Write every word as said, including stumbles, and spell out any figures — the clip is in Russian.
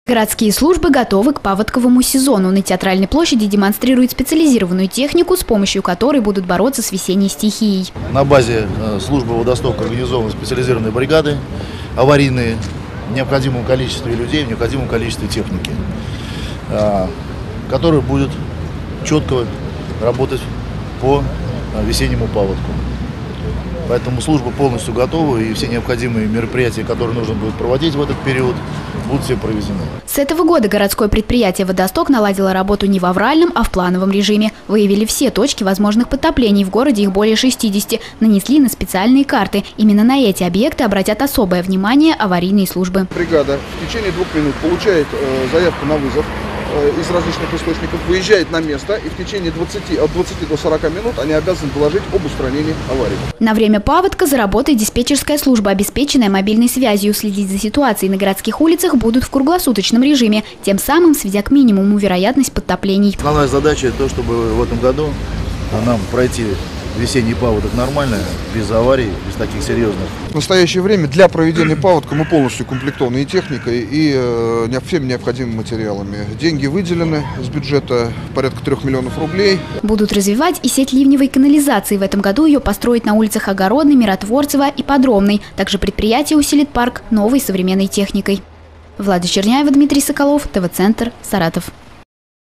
Городские службы готовы к паводковому сезону. На Театральной площади демонстрируют специализированную технику, с помощью которой будут бороться с весенней стихией. На базе службы водостока организованы специализированные бригады, аварийные, в необходимом количестве людей, в необходимом количестве техники, которые будут четко работать по весеннему паводку. Поэтому служба полностью готова, и все необходимые мероприятия, которые нужно будет проводить в этот период, будут все проведены. С этого года городское предприятие «Водосток» наладило работу не в авральном, а в плановом режиме. Выявили все точки возможных подтоплений, в городе их более шестидесяти, нанесли на специальные карты. Именно на эти объекты обратят особое внимание аварийные службы. Бригада в течение двух минут получает э, заявку на вызов из различных источников, выезжает на место, и в течение двадцати, от двадцати до сорока минут они обязаны доложить об устранении аварии. На время паводка заработает диспетчерская служба, обеспеченная мобильной связью. Следить за ситуацией на городских улицах будут в круглосуточном режиме, тем самым сведя к минимуму вероятность подтоплений. Основная задача то, чтобы в этом году нам пройти весенний паводок нормально, без аварий, без таких серьезных. В настоящее время для проведения паводка мы полностью укомплектованы и техникой, и э, всеми необходимыми материалами. Деньги выделены с бюджета порядка трех миллионов рублей. Будут развивать и сеть ливневой канализации. В этом году ее построить на улицах Огородной, Миротворцева и Подробной. Также предприятие усилит парк новой современной техникой. Влада Черняева, Дмитрий Соколов, ТВ-центр, Саратов.